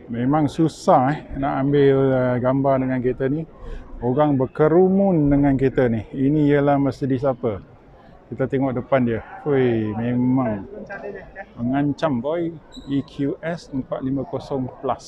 Memang susah nak ambil gambar dengan kereta ni. Orang berkerumun dengan kereta ni. Ini ialah Mercedes apa? Kita tengok depan dia. Woi, memang mengancam boy. EQS 450 Plus.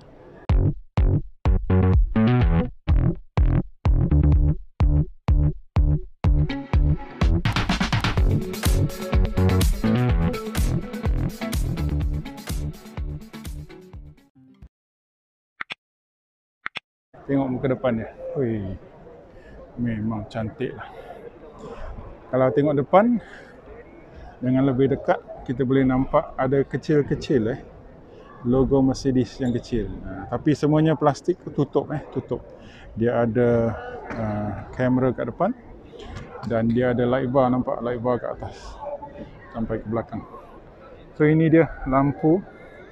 Tengok muka depan dia. Wih, memang cantik lah. Kalau tengok depan, dengan lebih dekat, kita boleh nampak ada kecil-kecil logo Mercedes yang kecil. Tapi semuanya plastik tutup. Dia ada kamera kat depan dan dia ada light bar, nampak light bar kat atas sampai ke belakang. So ini dia lampu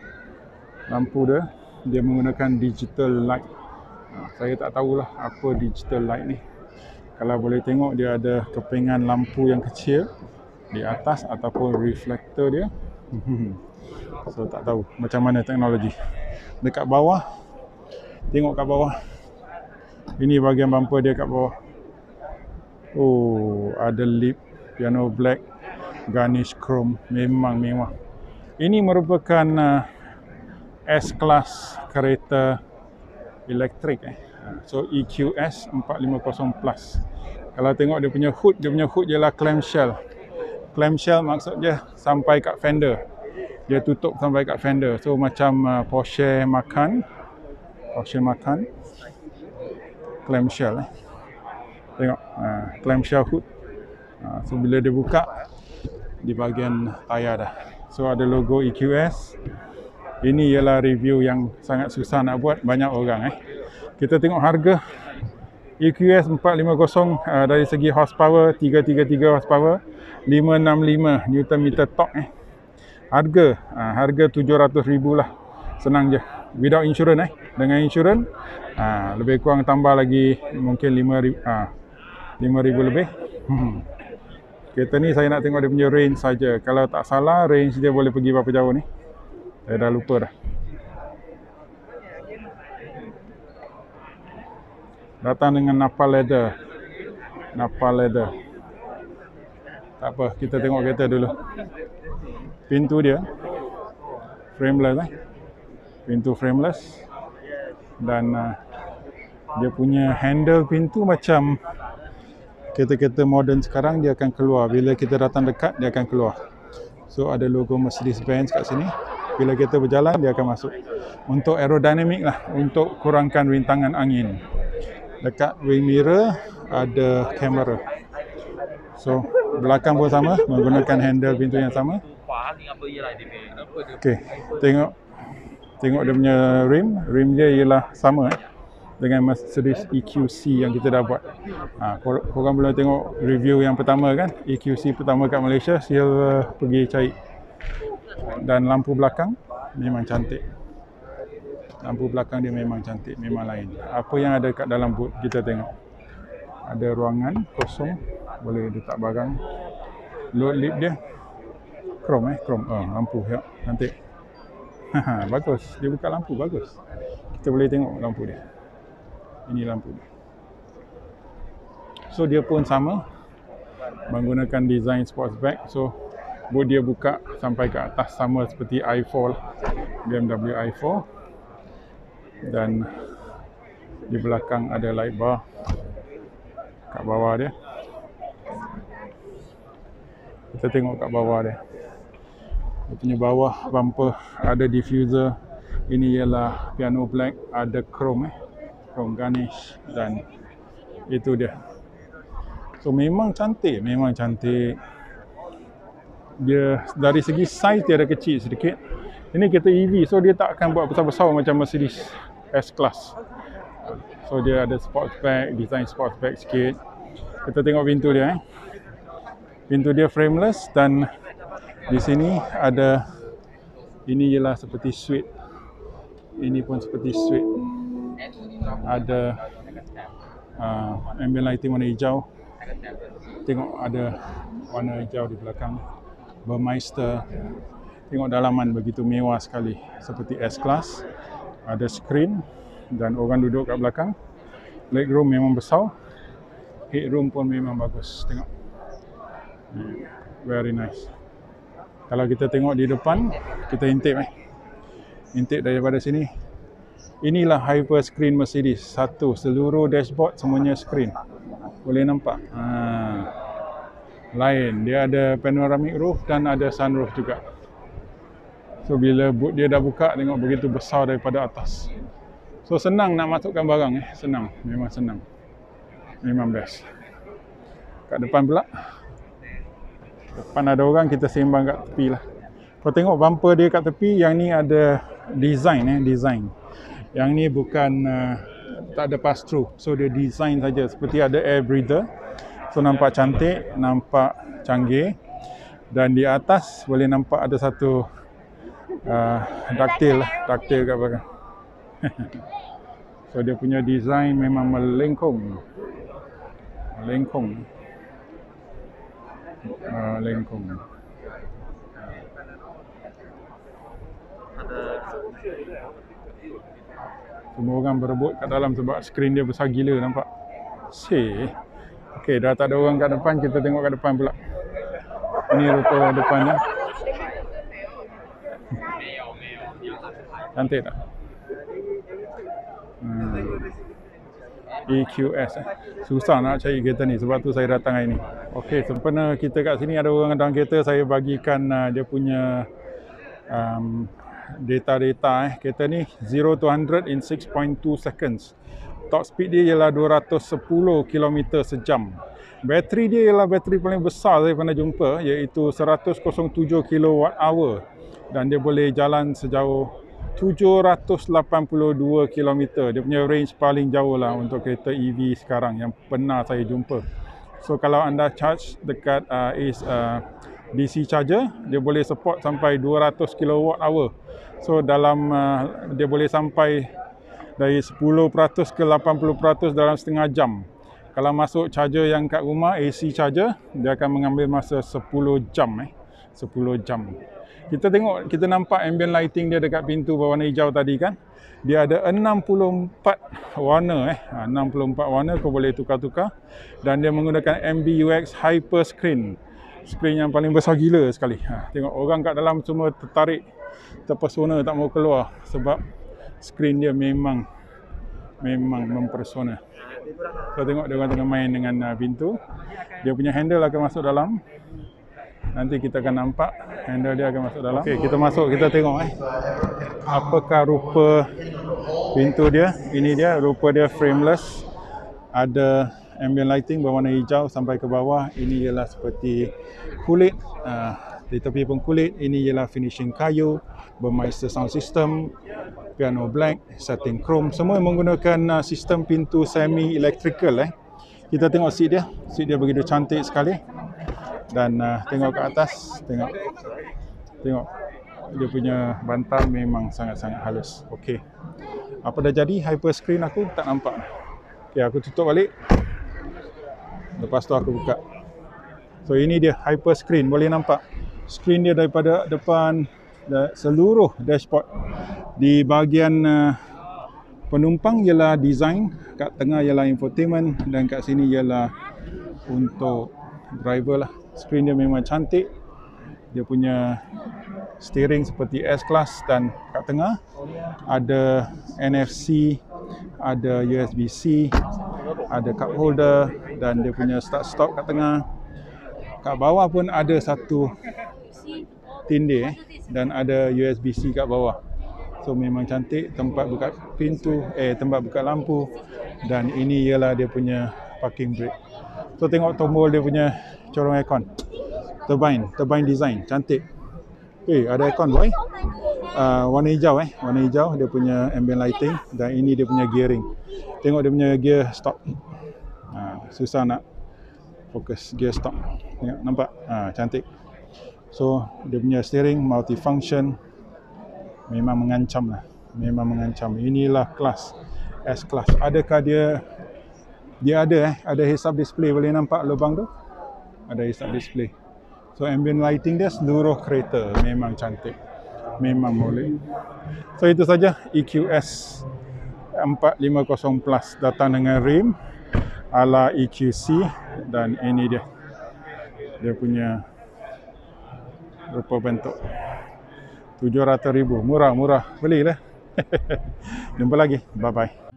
dia menggunakan digital light. Saya tak tahulah apa digital light ni. Kalau boleh tengok dia ada kepingan lampu yang kecil di atas ataupun reflektor dia. So tak tahu macam mana teknologi. Dekat bawah, tengok kat bawah. Ini bahagian bumper dia kat bawah. Oh, ada lip piano black, garnish chrome, memang mewah. Ini merupakan S-Class kereta elektrik So EQS 450 Plus. Kalau tengok dia punya hood ialah clamshell. Clamshell maksud dia sampai kat fender. Dia tutup sampai kat fender. So macam Porsche Macan. Clamshell Tengok clamshell hood. So bila dia buka di bahagian tayar dah. So ada logo EQS. Ini ialah review yang sangat susah nak buat, banyak orang Kita tengok harga EQS 450 dari segi horsepower 333 horsepower, 565 Nm torque Harga 700,000 lah. Senang je. Without insurance Dengan insurance lebih kurang tambah lagi mungkin 5,000 lebih. Kereta ni saya nak tengok dia punya range saja. Kalau tak salah range dia boleh pergi berapa jauh ni? Saya dah lupa dah. Datang dengan Nappa leather. Tak apa, kita tengok kereta dulu. Pintu dia frameless Pintu frameless. Dan dia punya handle pintu macam kereta-kereta moden sekarang, dia akan keluar. Bila kita datang dekat, dia akan keluar. So ada logo Mercedes-Benz kat sini. Bila kita berjalan, dia akan masuk. Untuk aerodinamik lah, untuk kurangkan rintangan angin. Dekat wing mirror ada kamera. So belakang pun sama, menggunakan handle pintu yang sama. Okey, tengok dia punya rim dia ialah sama dengan Mercedes EQC yang kita dah buat. Korang boleh tengok review yang pertama kan, EQC pertama kat Malaysia, sila pergi cari. Dan lampu belakang memang cantik. Memang lain. Apa yang ada kat dalam boot kita tengok. Ada ruangan kosong, boleh letak barang. Load lip dia chrome. Lampu ya, cantik. Bagus, dia buka lampu bagus. Kita boleh tengok lampu dia. Ini lampu dia. So dia pun sama, menggunakan design sportsback. So boot dia buka sampai ke atas, sama seperti i4 BMW i4. Dan di belakang ada light bar kat bawah dia. Kita tengok kat bawah dia. Dia punya bawah bumper ada diffuser. Ini ialah piano black, ada chrome garnish, dan itu dia. So memang cantik. Dia dari segi size dia ada kecil sedikit. Ini kereta EV, so dia tak akan buat besar-besar macam Mercedes S-Class. So dia ada sportsback, design sportsback sikit. Kita tengok pintu dia. Pintu dia frameless dan di sini ada, ini ialah seperti suite. Ini pun seperti suite. Ada ambient lighting warna hijau. Tengok ada warna hijau di belakang. Burmeister. Tengok dalaman begitu mewah sekali, seperti S-Class. Ada screen dan orang duduk kat belakang. Legroom memang besar. Headroom pun memang bagus. Tengok. Very nice. Kalau kita tengok di depan, kita intip intip daripada sini. Inilah hyper screen Mercedes. Satu, seluruh dashboard semuanya screen. Boleh nampak. Lain, dia ada panoramic roof dan ada sunroof juga. So bila boot dia dah buka, tengok begitu besar daripada atas. So senang nak masukkan barang senang, memang senang. Memang best. Kat depan pula. Depan ada orang, kita sembang kat tepi lah. Kau tengok bumper dia kat tepi, yang ni ada design design. Yang ni bukan tak ada pass through. So dia design saja seperti ada air breather. So nampak cantik, nampak canggih. Dan di atas boleh nampak ada satu ductile kat belakang. So dia punya design memang melengkung. Semua orang berebut kat dalam sebab skrin dia besar gila, nampak. Okey, dah tak ada orang kat depan, kita tengok kat depan pula. Ini rupa depannya. Cantik tak? EQS Susah nak cari kereta ni, sebab tu saya datang hari ni. Okey, sempena kita kat sini ada orang dalam kereta, saya bagikan dia punya data kereta ni 0 to 100 in 6.2 seconds. Top speed dia ialah 210 km sejam. Bateri dia ialah bateri paling besar saya pernah jumpa, iaitu 107 kWh, dan dia boleh jalan sejauh 782 km. Dia punya range paling jauh lah untuk kereta EV sekarang yang pernah saya jumpa. So kalau anda charge dekat DC charger, dia boleh support sampai 200 kWh. So dalam dia boleh sampai dari 10% ke 80% dalam setengah jam. Kalau masuk charger yang kat rumah, AC charger, dia akan mengambil masa 10 jam 10 jam. Kita nampak ambient lighting dia dekat pintu berwarna hijau tadi kan. Dia ada 64 warna 64 warna, kau boleh tukar-tukar. Dan dia menggunakan MBUX Hyper Screen. Screen yang paling besar gila sekali. Tengok orang kat dalam semua tertarik, terpesona, tak mau keluar sebab screen dia memang mempesona. So tengok dia orang tengah main dengan pintu. Dia punya handle akan masuk dalam. Nanti kita akan nampak handle dia akan masuk dalam. Okey, kita masuk, kita tengok apakah rupa pintu dia. Ini dia, rupa dia frameless. Ada ambient lighting berwarna hijau sampai ke bawah. Ini ialah seperti kulit, di tepi pun kulit. Ini ialah finishing kayu, Burmeister sound system, piano black, setting chrome. Semua menggunakan sistem pintu semi electrical. Kita tengok seat dia begitu cantik sekali. Dan tengok ke atas, tengok dia punya bantal memang sangat-sangat halus. Okey, apa dah jadi hyper screen aku tak nampak. Okey, aku tutup balik, lepas tu aku buka. So ini dia hyper screen, boleh nampak screen dia daripada depan seluruh dashboard. Di bahagian penumpang ialah design, kat tengah ialah infotainment, dan kat sini ialah untuk driver lah. Screen dia memang cantik. Dia punya steering seperti S-Class, dan kat tengah ada NFC, ada USB-C, ada cup holder, dan dia punya start stop kat tengah. Kat bawah pun ada satu tindih dan ada USB-C kat bawah. So memang cantik. Tempat buka pintu, tempat buka lampu, dan ini ialah dia punya parking brake. So tengok tombol dia punya corong aircon. Turbine design, cantik. Ada aircon boy. Warna hijau warna hijau, dia punya ambient lighting, dan ini dia punya gearing. Tengok dia punya gear stop. Susah nak fokus gear stop. Tengok, nampak? Cantik. So dia punya steering multifunction, memang mengancam lah. Memang mengancam. Inilah kelas S-Class. Adakah dia ada heads up display, boleh nampak lubang tu? Ada heads up display. So ambient lighting dia seluruh kereta memang cantik. memang molek. So itu saja EQS 450 Plus datang dengan rim ala EQC, dan ini dia punya rupa bentuk. 700,000, murah, belilah. Jumpa lagi, bye bye.